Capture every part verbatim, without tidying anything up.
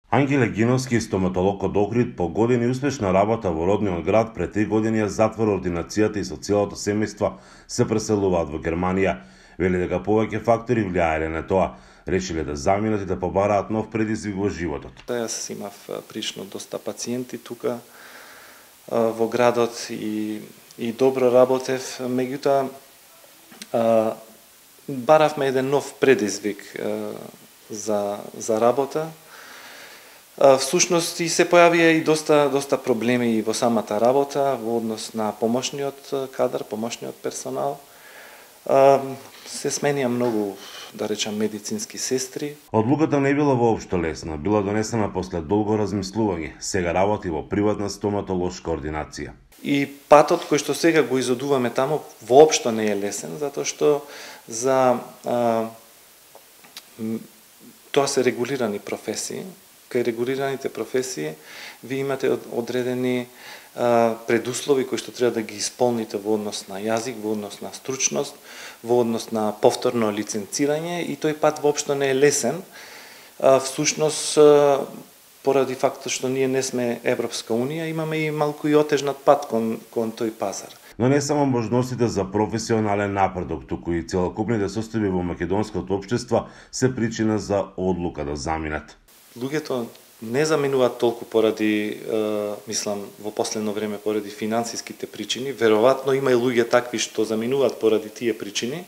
Ангеле Гиновски, стоматолог од Охрид, по години успешна работа во родниот град, пред три години ја затвора ординацијата и со целото семејство се преселуваат во Германија. Вели дека повеќе фактори влијаеле на тоа. Решиле да заминат и да побараат нов предизвик во животот. Јас имав прилично доста пациенти тука во градот и, и добро работев, меѓутоа баравме еден нов предизвик за, за работа. Всушност и се појавија и доста доста проблеми во самата работа во однос на помошниот кадар, помошниот персонал. Се сменија многу, да речам, медицински сестри. Одлуката не била воопшто лесна, била донесена после долго размислување. Сега работи во приватна стоматолошка ординација. И патот кој што сега го изодуваме таму воопшто не е лесен, затоа што за а, тоа се регулирани професии. Кај регулираните професии ви имате одредени а, предуслови кои што треба да ги исполните во однос на јазик, во однос на стручност, во однос на повторно лиценцирање, и тој пат воопшто не е лесен. А, всушност, а, поради фактот што ние не сме Европска унија, имаме и малку и отежнат пат кон, кон тој пазар. Но не само можностите за професионален напредок, туку и целокупните состојби во македонското општество се причина за одлука да заминат. Луѓето не заминуваат толку поради, е, мислам, во последно време поради финансиските причини. Веројатно има и луѓе такви што заминуваат поради тие причини.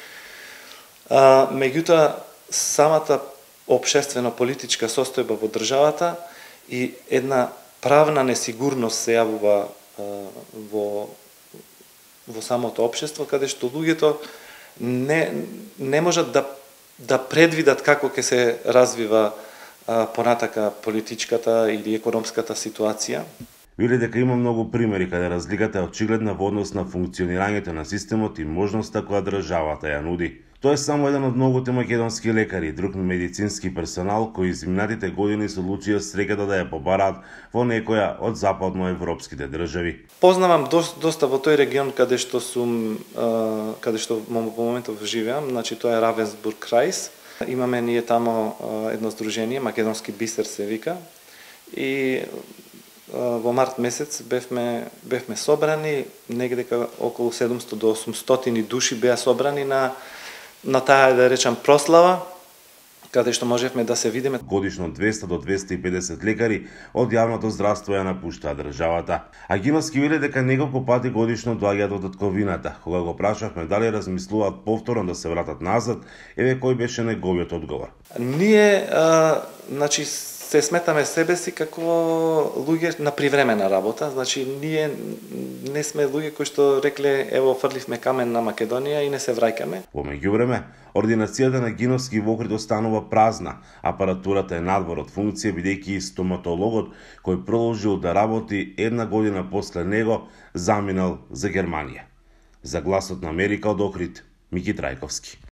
А, меѓутоа, самата општествено-политичка состојба во државата и една правна несигурност се јавува е, во, во самото општество, каде што луѓето не, не можат да, да предвидат како ќе се развива понатака политичката или економската ситуација. Вели дека има многу примери каде разликата е очигледна во однос на функционирањето на системот и можноста која државата ја нуди. Тоа е само еден од многуте македонски лекари и друг медицински персонал кои изминатите години се одлучија среќата да ја побараат во некоја од западноевропските држави. Познавам доста во тој регион каде што сум, каде што во моментов живеам, значи тоа е Равенсбург крајс. Имаме ние тамо едно здружение, Македонски бисер се вика, и во март месец бевме, бевме собрани, негдека околу седумстотини до осумстотини души беа собрани на, на таа, да речам, прослава, каде што можевме да се видиме. Годишно двеста до двеста и педесет лекари од јавното здравство ја напуштаат државата. А Гиновски вели дека неколку пати годишно доаѓаат од татковината. Кога го прашавме дали размислуваат повторно да се вратат назад, еве кој беше неговиот одговор. Ние, а, значи, се сметаме себе си како луѓе на привремена работа, значи ние не сме луѓе кои што рекле ево фрливме камен на Македонија и не се враќаме. Во меѓувреме, ординацијата на Гиновски во Охрид останува празна. Апаратурата е надвор од функција, бидејќи и стоматологот кој продолжил да работи една година после него заминал за Германија. За Гласот на Америка од Охрид, Мики Трајковски.